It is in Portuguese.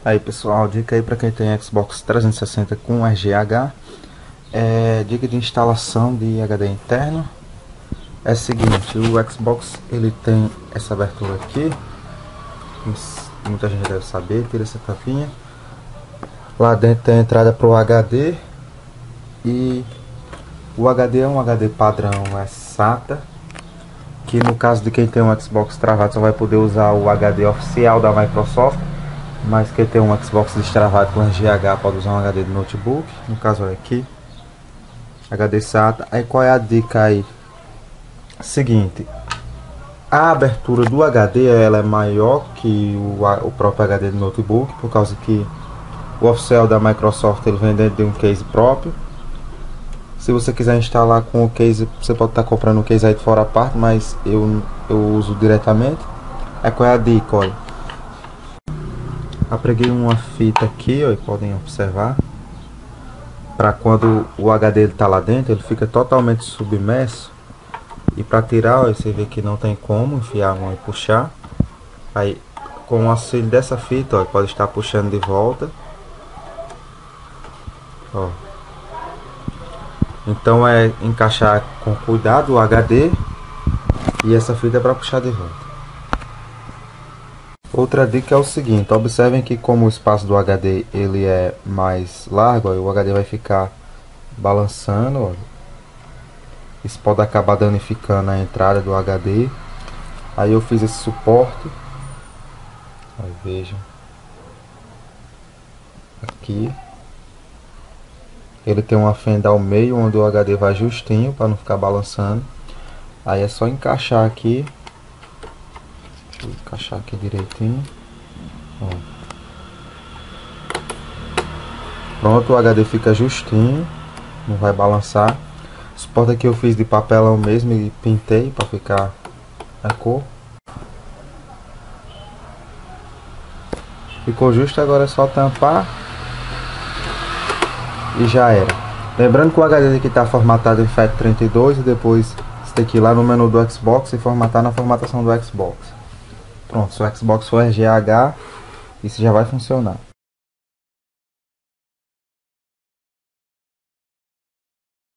Aí pessoal, dica aí para quem tem Xbox 360 com RGH, dica de instalação de HD interno. É o seguinte, o Xbox ele tem essa abertura aqui, muita gente deve saber, tira essa tampinha. Lá dentro tem a entrada para o HD e o HD é um HD padrão, é SATA, que no caso de quem tem um Xbox travado só vai poder usar o HD oficial da Microsoft. Mas quem tem um Xbox destravado com RGH pode usar um HD de notebook. No caso é aqui, HD SATA. Aí qual é a dica aí? Seguinte, a abertura do HD ela é maior que o próprio HD de notebook, por causa que o oficial da Microsoft ele vem dentro de um case próprio. Se você quiser instalar com o case, você pode estar comprando o case aí de fora a parte, mas eu uso diretamente. Aí qual é a dica? Olha, apreguei uma fita aqui, ó, e podem observar, para quando o HD está lá dentro, ele fica totalmente submerso. E para tirar, ó, você vê que não tem como enfiar a mão e puxar. Aí, com o auxílio dessa fita, ó, pode estar puxando de volta. Ó. Então é encaixar com cuidado o HD e essa fita é para puxar de volta. Outra dica é o seguinte, observem que como o espaço do HD ele é mais largo, ó, o HD vai ficar balançando, ó. Isso pode acabar danificando a entrada do HD. Aí eu fiz esse suporte, aí vejam, aqui ele tem uma fenda ao meio onde o HD vai justinho para não ficar balançando. Aí é só encaixar aqui. Deixa eu encaixar aqui direitinho. Ó. Pronto, o HD fica justinho, não vai balançar. O suporte aqui eu fiz de papelão mesmo e pintei para ficar a cor. Ficou justo, agora é só tampar e já era. Lembrando que o HD aqui está formatado em FAT32 e depois você tem que ir lá no menu do Xbox e formatar na formatação do Xbox. Pronto, se o Xbox for RGH, isso já vai funcionar.